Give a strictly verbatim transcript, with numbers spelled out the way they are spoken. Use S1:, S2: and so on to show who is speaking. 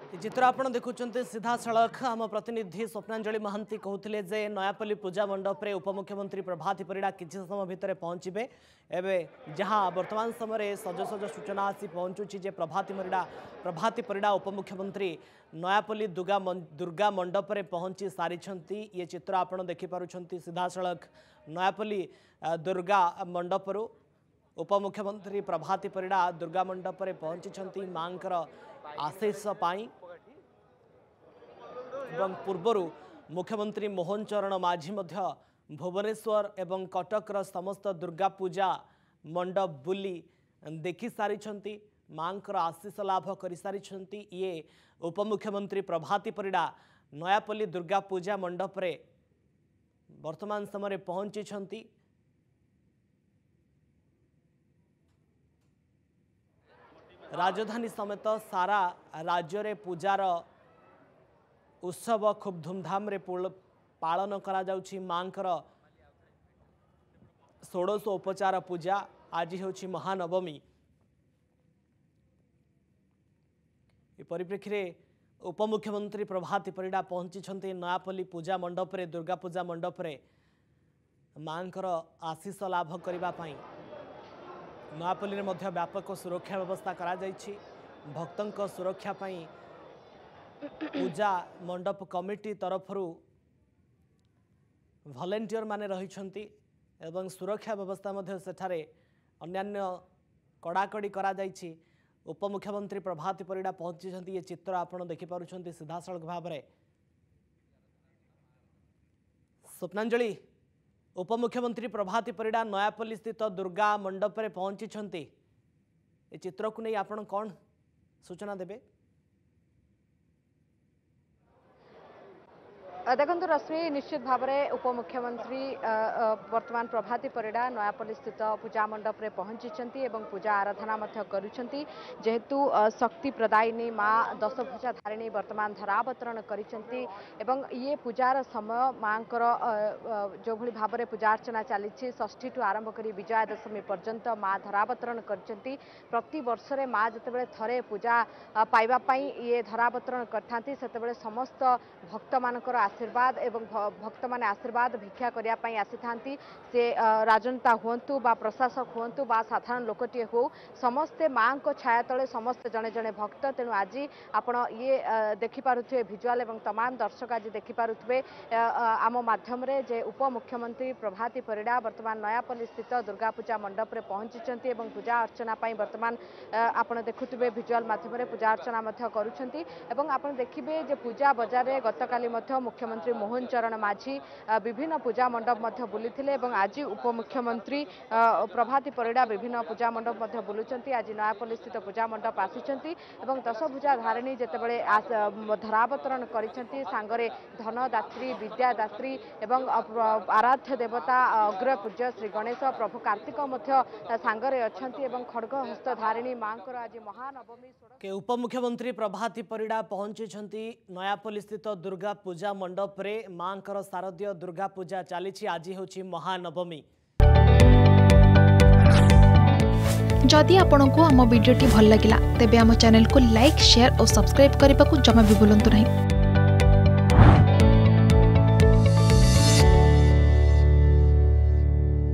S1: चित्र आपड़ देखुं सीधा सड़क आम प्रतिनिधि स्वप्नांजलि महांती कहते जे नयापल्ली पूजा मंडप रे उपमुख्यमंत्री प्रभाती परिड़ा किसी समय भितर पहुंचे एवं जहाँ वर्तमान समय सज सज सूचना आसी पहुंचुची जे प्रभाती परिड़ा प्रभाती परिड़ा उपमुख्यमंत्री नयापल्ली दुर्गा दुर्गा मंडप रे पहुंची सारी ये चित्र आपड़ देखिपुं सीधा सड़क नयापल्ली दुर्गा मंडपरू उपमुख्यमंत्री प्रभाती परिड़ा दुर्गा मंडप रे पहुंची मांकर आशीष पाई एवं पूर्वरु मुख्यमंत्री मोहन चरण माझी मध्य भुवनेश्वर एवं कटकर समस्त दुर्गा पूजा मंडप बुली देखि सारी मांकर आशीष लाभ कर सारी ये उपमुख्यमंत्री प्रभाती परिड़ा नयापल्ली दुर्गा पूजा मंडप रे वर्तमान समय पहुंची। राजधानी समेत सारा राज्य रे पूजार उत्सव खूब धूमधाम रे पालन करा जाउछि। मांकर षोडश उपचार पूजा आज होछि महानवमी। परिप्रेक्षी में उपमुख्यमंत्री प्रभाती परिड़ा पहुंची नयापल्ली पूजा मंडप रे दुर्गा पूजा मंडप रे मांकर आशीष लाभ करबा पई नयापल्ली में मध्य व्यापक सुरक्षा व्यवस्था करा जाइछि। भक्तों सुरक्षा पई पूजा मंडप कमिटी तरफरु वॉलंटियर माने रहिछंती एवं सुरक्षा व्यवस्था मध्य सेठारे अन्यान्य कड़ाकड़ी करा जाइछि। उपमुख्यमंत्री प्रभाती परिड़ा पहुंची ये चित्र आपण देखि पारुछंती सीधा सड़क भाव में। स्वप्नांजलि उपमुख्यमंत्री प्रभाती परिड़ा नयापल्ली स्थित दुर्गा मंडप रे पहुंची ए चित्र को नहीं आपण कौन सूचना देबे?
S2: देखो रश्मि निश्चित भाव में उपमुख्यमंत्री वर्तमान प्रभाती परिड़ा नयापल्ली स्थित पूजा मंडप रे पहुंची पूजा आराधना करुछंती। जेहेतु शक्ति प्रदायिनी माँ दशभुजा धारिणी वर्तमान धरावतरण करिसेंती एवं ये पूजार समय मांकर जो भली भाव में पूजा अर्चना चली षष्ठी ठू आरंभ करी विजया दशमी पर्यंत माँ धरावतरण करिसेंती। प्रति वर्ष रे माँ जतेबेले थरे पूजा पाइबा पई ये धरावतरण करथांती सेतेबेले समस्त भक्त मानकर आशीर्वाद एवं भक्त माने आशीर्वाद भिक्षा करिया पई आसी थांती। से राजनेता हुंतु बा प्रशासक हुंतु बा साधारण लोकटी हो समस्ते मां को छाया तले समस्त जने जने भक्त। तेणु आज आपण ये देखि पारुथबे विजुअल एवं तमाम दर्शक आज देखि पारुथबे आम माध्यम रे जे उपमुख्यमंत्री प्रभाती परिड़ा वर्तमान नयापल्ली स्थित दुर्गा पूजा मंडप रे पहुंची एवं पूजा अर्चना पई वर्तमान आपण देखुथबे विजुअल माध्यम रे पूजा अर्चना मध्य करूछंती। एवं आपण देखिबे जे पूजा बाजार रे गतकाली मध्य मुख्यमंत्री मोहन चरण माझी विभिन्न पूजा मंडप मध्य बुलीथिले एवं आज उपमुख्यमंत्री प्रभाती परिड़ा विभिन्न पूजा मंडप मध्य बुलुचंती। आज नयापल्ली स्थित पूजा मंडप आसीचंती एवं दशभुजा धारिणी जेतेबेले धरावतरण करिसंती सांगरे धनदात्री विद्यादात्री एवं आराध्य देवता अग्र पूज्य श्री गणेश प्रभु कार्तिक मध्य सांगरे अछंती एवं खड्ग हस्त धारिणी मांकर आज महानवमी
S1: के उपमुख्यमंत्री प्रभाती परिड़ा पहुंची नयापल्ली स्थित दुर्गा पूजा मंडप रे मांकर शारदीय दुर्गा पूजा चली आज होची महानवमी।
S3: जदि आपंक आम भिडी भल लगा तेब आम चैनल को लाइक शेयर और सब्सक्राइब करने को जमा भी भूलु नहीं।